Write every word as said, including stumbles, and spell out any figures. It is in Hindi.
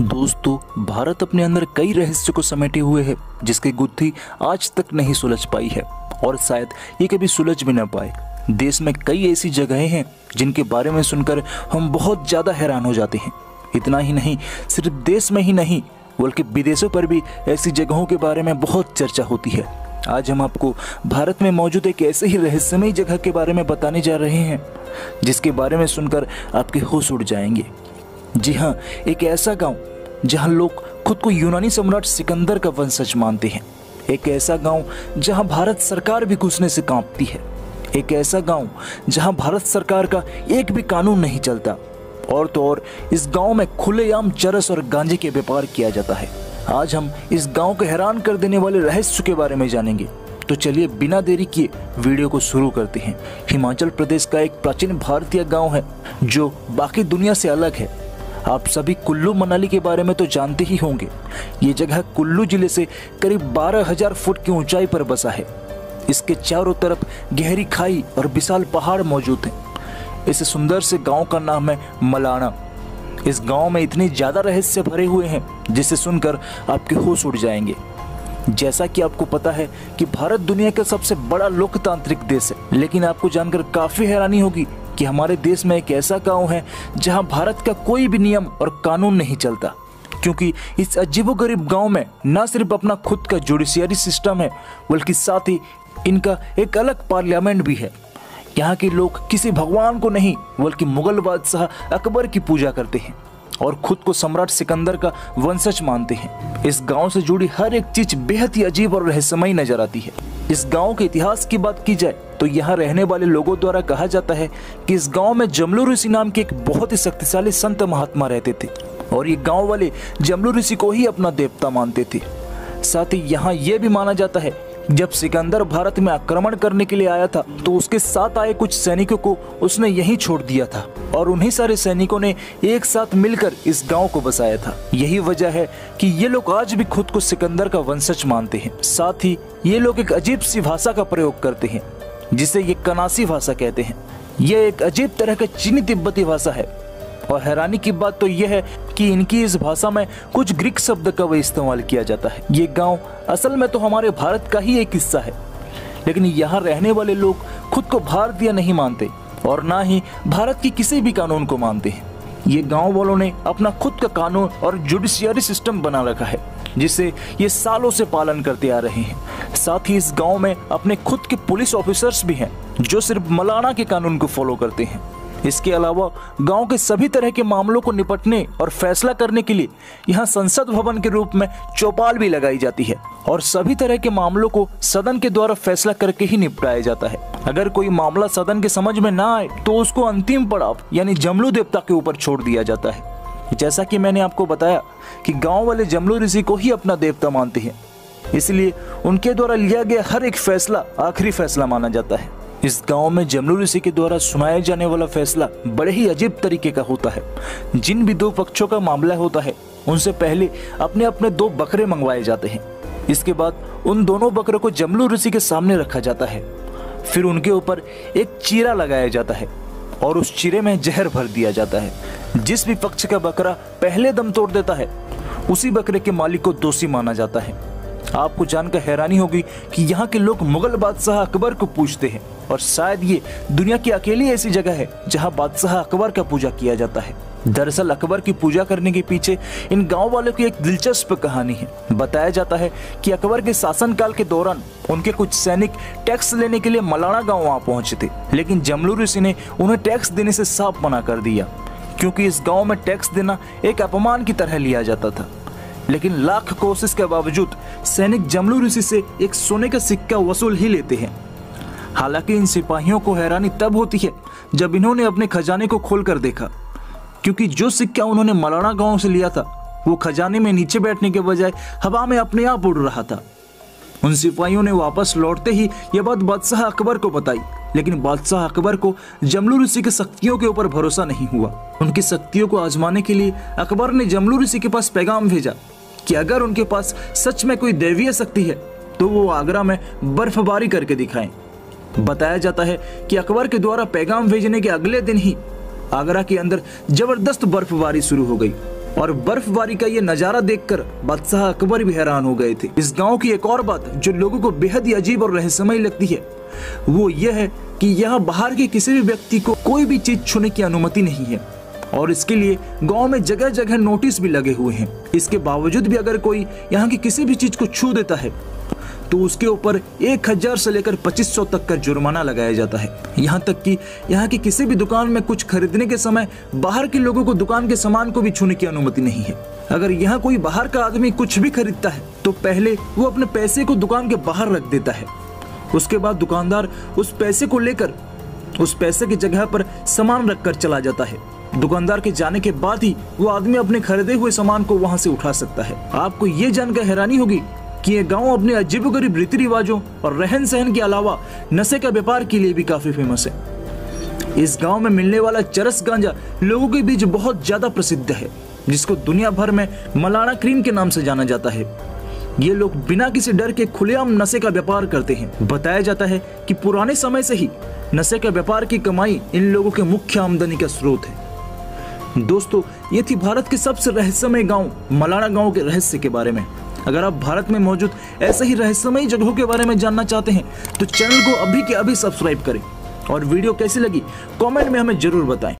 दोस्तों, भारत अपने अंदर कई रहस्य को समेटे हुए है जिसकी गुत्थी आज तक नहीं सुलझ पाई है और शायद ये कभी सुलझ भी न पाए। देश में कई ऐसी जगहें हैं जिनके बारे में सुनकर हम बहुत ज़्यादा हैरान हो जाते हैं। इतना ही नहीं, सिर्फ देश में ही नहीं बल्कि विदेशों पर भी ऐसी जगहों के बारे में बहुत चर्चा होती है। आज हम आपको भारत में मौजूद एक ऐसे ही रहस्यमयी जगह के बारे में बताने जा रहे हैं जिसके बारे में सुनकर आपके होश उड़ जाएंगे। जी हाँ, एक ऐसा गांव जहां लोग खुद को यूनानी सम्राट सिकंदर का वंशज मानते हैं। एक ऐसा गांव जहां भारत सरकार भी घुसने से कांपती है। एक ऐसा गांव जहां भारत सरकार का एक भी कानून नहीं चलता। और तो और इस गांव में खुलेआम चरस और गांजे के व्यापार किया जाता है। आज हम इस गांव को हैरान कर देने वाले रहस्य के बारे में जानेंगे। तो चलिए बिना देरी किए वीडियो को शुरू करते हैं। हिमाचल प्रदेश का एक प्राचीन भारतीय गांव है जो बाकी दुनिया से अलग है। आप सभी कुल्लू मनाली के बारे में तो जानते ही होंगे। ये जगह कुल्लू जिले से करीब बारह हजार फुट की ऊंचाई पर बसा है। इसके चारों तरफ गहरी खाई और विशाल पहाड़ मौजूद हैं। इस सुंदर से गांव का नाम है मलाणा। इस गांव में इतने ज्यादा रहस्य भरे हुए हैं जिसे सुनकर आपके होश उड़ जाएंगे। जैसा कि आपको पता है कि भारत दुनिया का सबसे बड़ा लोकतांत्रिक देश है, लेकिन आपको जानकर काफी हैरानी होगी कि हमारे देश में एक ऐसा गांव है जहां भारत का कोई भी नियम और कानून नहीं चलता। क्योंकि इस अजीबोगरीब गांव में न सिर्फ अपना खुद का जुडिशियरी सिस्टम है बल्कि साथ ही इनका एक अलग पार्लियामेंट भी है। यहाँ के लोग किसी भगवान को नहीं बल्कि मुगल बादशाह अकबर की पूजा करते हैं और खुद को सम्राट सिकंदर का वंशज मानते हैं। इस गांव से जुड़ी हर एक चीज बेहद ही अजीब और रहस्यमयी नजर आती है। इस गांव के इतिहास की बात की जाए तो यहाँ रहने वाले लोगों द्वारा कहा जाता है कि इस गांव में जमलू ऋषि नाम के एक बहुत ही शक्तिशाली संत महात्मा रहते थे और ये गांव वाले जमलू ऋषि को ही अपना देवता मानते थे। साथ ही यहाँ ये भी माना जाता है जब सिकंदर भारत में आक्रमण करने के लिए आया था तो उसके साथ आए कुछ सैनिकों को उसने यहीं छोड़ दिया था और उन्हीं सारे सैनिकों ने एक साथ मिलकर इस गांव को बसाया था। यही वजह है कि ये लोग आज भी खुद को सिकंदर का वंशज मानते हैं। साथ ही ये लोग एक अजीब सी भाषा का प्रयोग करते हैं जिसे ये कनासी भाषा कहते हैं। यह एक अजीब तरह का चीनी तिब्बती भाषा है और हैरानी की बात तो यह है कि इनकी इस भाषा में कुछ ग्रीक शब्द का भी इस्तेमाल किया जाता है। ये गांव असल में तो हमारे भारत का ही एक हिस्सा है, लेकिन यहाँ रहने वाले लोग खुद को भारतीय नहीं मानते और ना ही भारत की किसी भी कानून को मानते हैं। ये गांव वालों ने अपना खुद का कानून और जुडिशियरी सिस्टम बना रखा है जिसे ये सालों से पालन करते आ रहे हैं। साथ ही इस गांव में अपने खुद के पुलिस ऑफिसर्स भी हैं जो सिर्फ मलाणा के कानून को फॉलो करते हैं। इसके अलावा गांव के सभी तरह के मामलों को निपटने और फैसला करने के लिए यहाँ संसद भवन के रूप में चौपाल भी लगाई जाती है और सभी तरह के मामलों को सदन के द्वारा फैसला करके ही निपटाया जाता है। अगर कोई मामला सदन के समझ में ना आए तो उसको अंतिम पड़ाव यानी जमलू देवता के ऊपर छोड़ दिया जाता है। जैसा कि मैंने आपको बताया कि गाँव वाले जमलू ऋषि को ही अपना देवता मानते हैं, इसलिए उनके द्वारा लिया गया हर एक फैसला आखिरी फैसला माना जाता है। इस गांव में जमलू ऋषि के द्वारा सुनाया जाने वाला फैसला बड़े ही अजीब तरीके का होता है। जिन भी दो पक्षों का मामला होता है उनसे पहले अपने अपने दो बकरे मंगवाए जाते हैं। इसके बाद उन दोनों बकरों को जमलू ऋषि के सामने रखा जाता है। फिर उनके ऊपर एक चीरा लगाया जाता है और उस चीरे में जहर भर दिया जाता है। जिस भी पक्ष का बकरा पहले दम तोड़ देता है उसी बकरे के मालिक को दोषी माना जाता है। आपको जानकर हैरानी होगी कि यहाँ के लोग मुगल बादशाह अकबर को पूजते हैं और शायद ये दुनिया की अकेली ऐसी जगह है जहाँ बादशाह अकबर का पूजा किया जाता है। दरअसल अकबर की पूजा करने के पीछे इन गांव वालों की एक दिलचस्प कहानी है। बताया जाता है कि अकबर के शासनकाल के दौरान उनके कुछ सैनिक टैक्स लेने के लिए मलाणा गाँव वहाँ पहुंचे थे, लेकिन जमलू ऋषि ने उन्हें टैक्स देने से साफ मना कर दिया क्योंकि इस गाँव में टैक्स देना एक अपमान की तरह लिया जाता था। लेकिन लाख कोशिश के बावजूद सैनिक जमलू ऋषि से एक सोने का सिक्का वसूल ही लेते हैं। हालांकि इन सिपाहियों को हैरानी तब होती है जब इन्होंने अपने खजाने को खोलकर देखा, क्योंकि जो सिक्का उन्होंने मलाणा गांव से लिया था वो खजाने में नीचे बैठने के बजाय हवा में अपने आप उड़ रहा था। उन सिपाहियों ने वापस लौटते ही यह बात बादशाह अकबर को बताई, लेकिन बादशाह अकबर को जमलू ऋषि की शक्तियों के ऊपर भरोसा नहीं हुआ। उनकी शक्तियों को आजमाने के लिए अकबर ने जमलू ऋषि के पास पैगाम भेजा कि अगर उनके पास सच में कोई दैवीय शक्ति है तो वो आगरा में बर्फबारी करके दिखाएं। बताया जाता है कि अकबर के द्वारा पैगाम भेजने के अगले दिन ही आगरा के अंदर जबरदस्त बर्फबारी शुरू हो गई। और बर्फबारी का ये नजारा देखकर बादशाह अकबर भी हैरान हो गए थे। इस गांव की एक और बात जो लोगों को बेहद ही अजीब और रहस्यमय लगती है वो ये है कि यहाँ बाहर के किसी भी व्यक्ति को कोई भी चीज छूने की अनुमति नहीं है और इसके लिए गांव में जगह जगह नोटिस भी लगे हुए हैं। इसके बावजूद भी अगर कोई यहाँ की किसी भी चीज को छू देता है तो उसके ऊपर एक हजार से लेकर पच्चीस सौ तक का जुर्माना लगाया जाता है। यहाँ तक कि यहाँ की किसी भी दुकान में कुछ खरीदने के समय बाहर के लोगों को दुकान के सामान को भी छूने की अनुमति नहीं है। अगर यहाँ कोई बाहर का आदमी कुछ भी खरीदता है तो पहले वो अपने पैसे को दुकान के बाहर रख देता है, उसके बाद दुकानदार उस पैसे को लेकर उस पैसे की जगह पर सामान रख कर चला जाता है। दुकानदार के जाने के बाद ही वो आदमी अपने खरीदे हुए सामान को वहां से उठा सकता है। आपको ये जानकर हैरानी होगी कि ये गांव अपने अजीबोगरीब रीति रिवाजों और रहन सहन के अलावा नशे का व्यापार के लिए भी काफी फेमस है। इस गांव में मिलने वाला चरस गांजा लोगों के बीच बहुत ज्यादा प्रसिद्ध है, जिसको दुनिया भर में मलाना क्रीम के नाम से जाना जाता है। ये लोग बिना किसी डर के खुलेआम नशे का व्यापार करते हैं। बताया जाता है कि पुराने समय से ही नशे के व्यापार की कमाई इन लोगों के मुख्य आमदनी का स्रोत है। दोस्तों, ये थी भारत के सबसे रहस्यमय गांव मलाना गांव के रहस्य के बारे में। अगर आप भारत में मौजूद ऐसे ही रहस्यमयी जगहों के बारे में जानना चाहते हैं तो चैनल को अभी के अभी सब्सक्राइब करें और वीडियो कैसी लगी कमेंट में हमें जरूर बताएं।